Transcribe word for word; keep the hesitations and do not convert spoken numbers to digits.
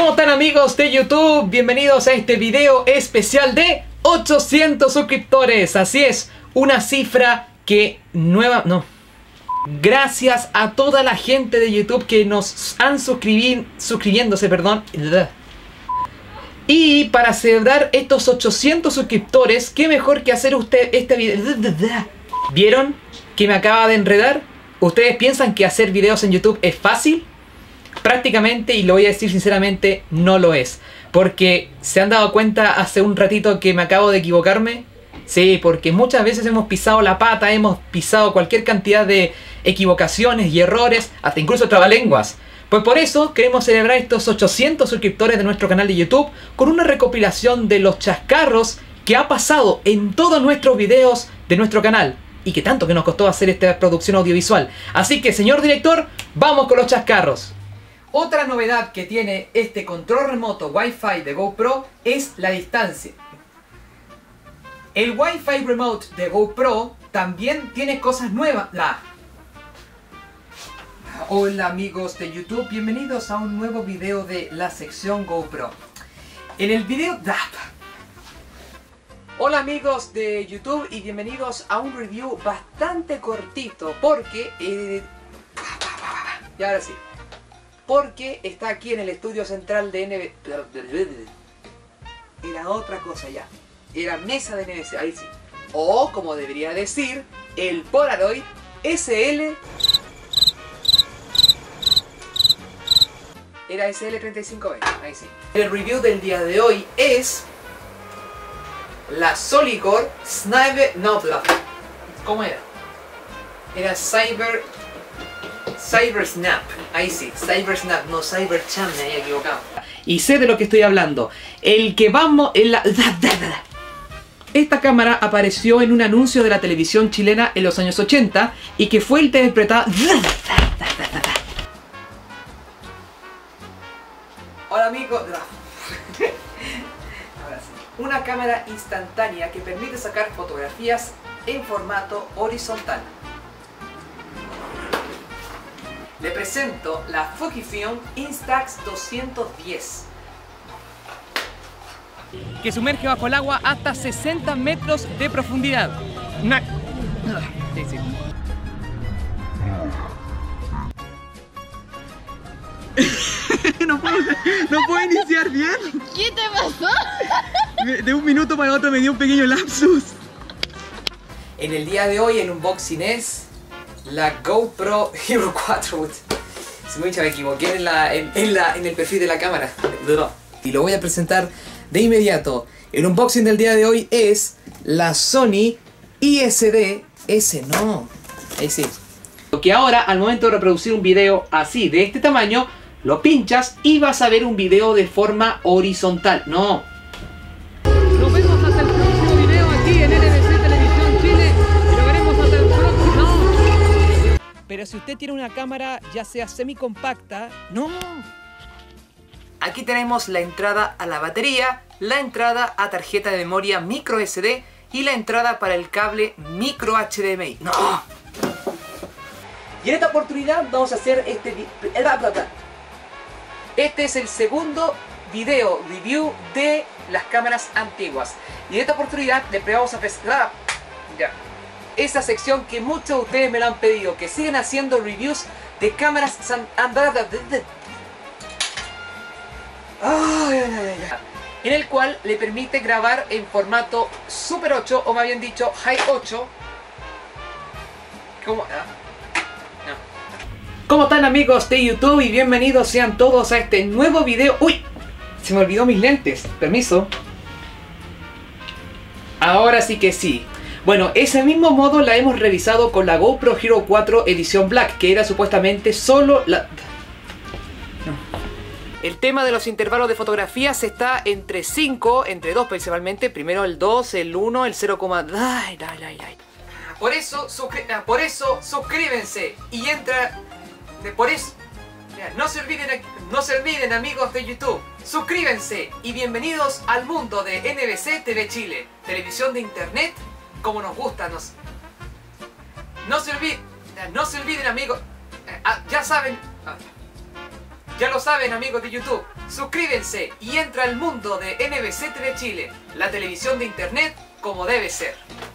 ¿Cómo están amigos de YouTube? Bienvenidos a este video especial de ochocientos suscriptores. Así es, una cifra que nueva... no. Gracias a toda la gente de YouTube que nos han suscribido, suscribiéndose, perdón. Y para celebrar estos ochocientos suscriptores, qué mejor que hacer usted este video. ¿Vieron que me acaba de enredar? ¿Ustedes piensan que hacer videos en YouTube es fácil? Prácticamente, y lo voy a decir sinceramente, no lo es. Porque ¿se han dado cuenta hace un ratito que me acabo de equivocarme? Sí, porque muchas veces hemos pisado la pata, hemos pisado cualquier cantidad de equivocaciones y errores, hasta incluso trabalenguas. Pues por eso queremos celebrar estos ochocientos suscriptores de nuestro canal de YouTube con una recopilación de los chascarros que ha pasado en todos nuestros videos de nuestro canal. Y que tanto que nos costó hacer esta producción audiovisual. Así que, señor director, vamos con los chascarros. Otra novedad que tiene este control remoto Wi-Fi de GoPro es la distancia. El Wi-Fi Remote de GoPro también tiene cosas nuevas. La... Hola amigos de YouTube, bienvenidos a un nuevo video de la sección GoPro. En el video... Hola amigos de YouTube y bienvenidos a un review bastante cortito porque... Eh... Y ahora sí. Porque está aquí en el estudio central de N B C. Era otra cosa ya. Era mesa de N B C, ahí sí. O, como debería decir, el Polaroid S L... Era S L treinta y cinco B, ahí sí. El review del día de hoy es... la Solicor Sniper... No, ¿cómo era? Era Cyber... Cyber Snap, ahí sí, Cyber Snap, no Cyber Cham, me había equivocado. Y sé de lo que estoy hablando. El que vamos en la... Esta cámara apareció en un anuncio de la televisión chilena en los años ochenta y que fue interpretada... Hola amigos... Ahora sí. Una cámara instantánea que permite sacar fotografías en formato horizontal. Le presento la Fujifilm Instax doscientos diez. Que sumerge bajo el agua hasta sesenta metros de profundidad. Una... Sí, sí. no, puedo, no puedo iniciar bien. ¿Qué te pasó? De un minuto para otro me dio un pequeño lapsus. En el día de hoy, en unboxing es... la GoPro Hero cuatro. Se me equivoqué en, la, en, en, la, en el perfil de la cámara. Y lo voy a presentar de inmediato. El unboxing del día de hoy es la Sony I S D S. No, ahí sí. Que ahora, al momento de reproducir un video así, de este tamaño, lo pinchas y vas a ver un video de forma horizontal. No. Nos vemos hasta el próximo video aquí en N B C Televisión Chile. Y lo veremos hasta el próximo. Pero si usted tiene una cámara ya sea semicompacta, ¡no! Aquí tenemos la entrada a la batería, la entrada a tarjeta de memoria micro S D y la entrada para el cable micro H D M I. ¡No! Y en esta oportunidad vamos a hacer este... Este es el segundo video review de las cámaras antiguas. Y en esta oportunidad le vamos a presentar... Ya. Esa sección que muchos de ustedes me lo han pedido, que siguen haciendo reviews de cámaras andadas, en el cual le permite grabar en formato Super ocho, o más bien dicho High ocho. ¿Cómo? Ah. No. ¿Cómo están amigos de YouTube? Y bienvenidos sean todos a este nuevo video. ¡Uy! Se me olvidó mis lentes, permiso. Ahora sí que sí. Bueno, ese mismo modo la hemos revisado con la GoPro Hero cuatro edición Black, que era supuestamente solo la... No. El tema de los intervalos de fotografías está entre cinco, entre dos principalmente, primero el dos, el uno, el cero, ay, ay, ay, ay. Por eso, por eso suscríbense y entra... Por eso... No se olviden, no se olviden amigos de YouTube, suscríbanse y bienvenidos al mundo de N B C T V Chile, televisión de internet como nos gusta. Nos... No se olviden, no se olviden amigos, ya saben, ya lo saben amigos de YouTube, Suscríbense y entra al mundo de N B C Telechile, la televisión de internet como debe ser.